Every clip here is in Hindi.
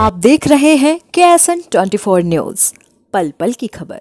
आप देख रहे हैं KSN 24 न्यूज, पल पल की खबर।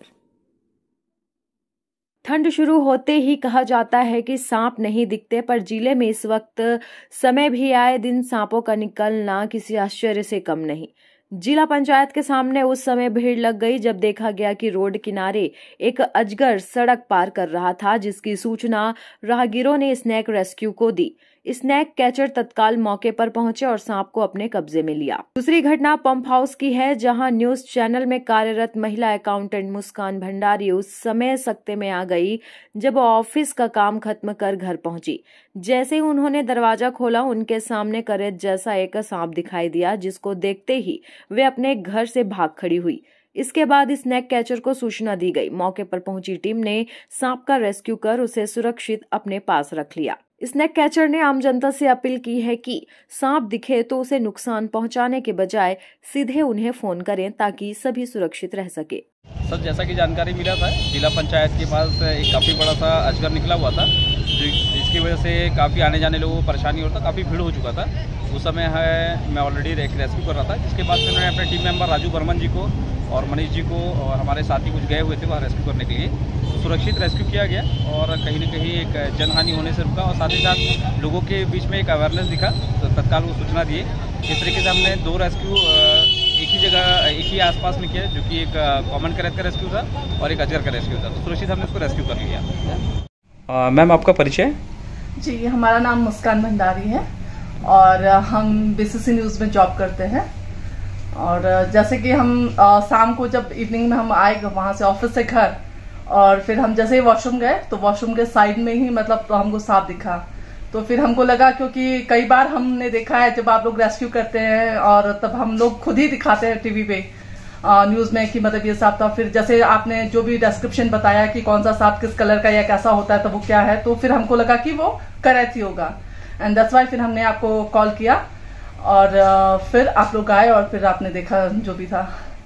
ठंड शुरू होते ही कहा जाता है कि सांप नहीं दिखते, पर जिले में इस वक्त समय भी आए दिन सांपों का निकलना किसी आश्चर्य से कम नहीं। जिला पंचायत के सामने उस समय भीड़ लग गई जब देखा गया कि रोड किनारे एक अजगर सड़क पार कर रहा था, जिसकी सूचना राहगीरों ने स्नेक रेस्क्यू को दी। स्नेक कैचर तत्काल मौके पर पहुंचे और सांप को अपने कब्जे में लिया। दूसरी घटना पंप हाउस की है, जहां न्यूज चैनल में कार्यरत महिला अकाउंटेंट मुस्कान भंडारी उस समय सकते में आ गई जब ऑफिस का काम खत्म कर घर पहुंची। जैसे ही उन्होंने दरवाजा खोला, उनके सामने करेत जैसा एक सांप दिखाई दिया, जिसको देखते ही वे अपने घर से भाग खड़ी हुई। इसके बाद स्नेक कैचर को सूचना दी गई। मौके पर पहुंची टीम ने सांप का रेस्क्यू कर उसे सुरक्षित अपने पास रख लिया। स्नेक कैचर ने आम जनता से अपील की है कि सांप दिखे तो उसे नुकसान पहुंचाने के बजाय सीधे उन्हें फोन करें, ताकि सभी सुरक्षित रह सके। सर, जैसा कि जानकारी मिला था, जिला पंचायत के पास एक काफ़ी बड़ा सा अजगर निकला हुआ था, जिसकी वजह से काफ़ी आने जाने लोगों को परेशानी होता, काफ़ी भीड़ हो चुका था। उस समय मैं ऑलरेडी रेस्क्यू कर रहा था, जिसके बाद से मैंने अपने टीम मेंबर राजू बर्मन जी को और मनीष जी को और हमारे साथी कुछ गए हुए थे वहाँ रेस्क्यू करने के लिए। तो सुरक्षित रेस्क्यू किया गया और कहीं न कहीं एक जनहानि होने से रुका, और साथ ही साथ लोगों के बीच में एक अवेयरनेस दिखा, तो तत्काल वो सूचना दिए। इस तरीके से हमने 2 रेस्क्यू एक ही जगह, एक ही आसपास में किया, जो कि एक कॉमन करेत का रेस्क्यू था और एक अजगर का रेस्क्यू था। तो सुरक्षित हमने उसको रेस्क्यू कर लिया। मैम, आपका परिचय? जी, हमारा नाम मुस्कान भंडारी है और हम BCC न्यूज़ में जॉब करते हैं। और जैसे कि हम शाम को जब इवनिंग में हम आए वहाँ से ऑफिस से घर, और फिर हम जैसे ही वॉशरूम गए तो वॉशरूम के साइड में ही मतलब हमको सांप दिखा। तो फिर हमको लगा, क्योंकि कई बार हमने देखा है जब आप लोग रेस्क्यू करते हैं और तब हम लोग खुद ही दिखाते हैं टीवी पे न्यूज में कि मतलब ये सांप था। फिर जैसे आपने जो भी डिस्क्रिप्शन बताया कि कौन सा सांप किस कलर का या कैसा होता है, तो वो क्या है, तो फिर हमको लगा कि वो करैत ही होगा, एंड दैट्स व्हाई फिर हमने आपको कॉल किया और फिर आप लोग आए और फिर आपने देखा जो भी था।